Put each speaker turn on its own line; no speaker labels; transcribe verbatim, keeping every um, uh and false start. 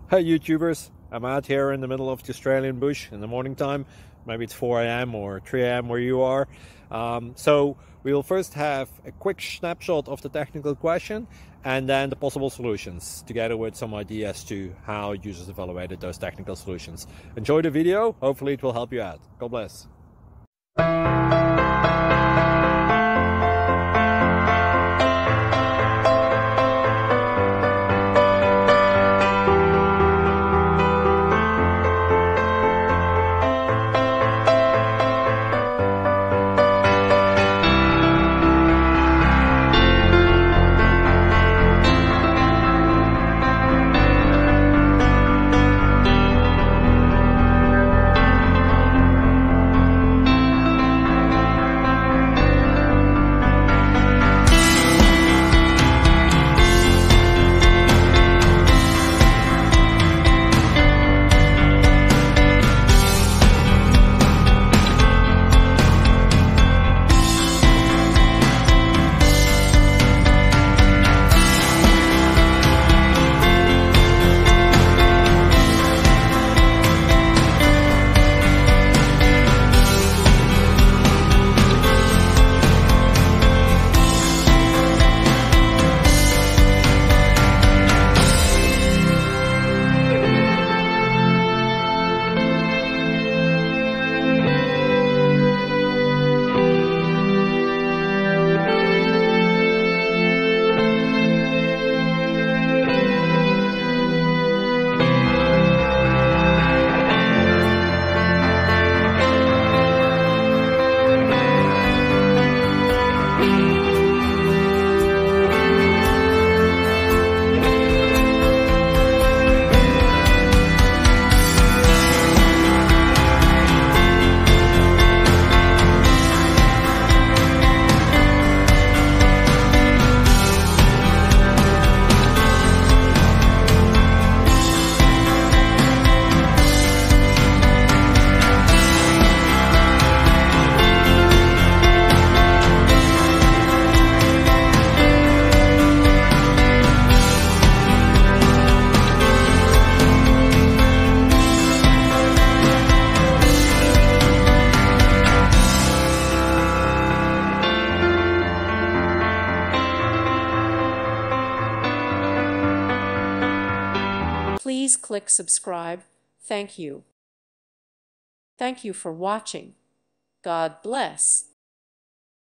Hey YouTubers, I'm out here in the middle of the Australian bush in the morning time. Maybe it's four A M or three A M where you are. Um, so we will first have a quick snapshot of the technical question and then the possible solutions, together with some ideas to how users evaluated those technical solutions. Enjoy the video, hopefully it will help you out. God bless.
Please click subscribe. Thank you. Thank you for watching. God bless.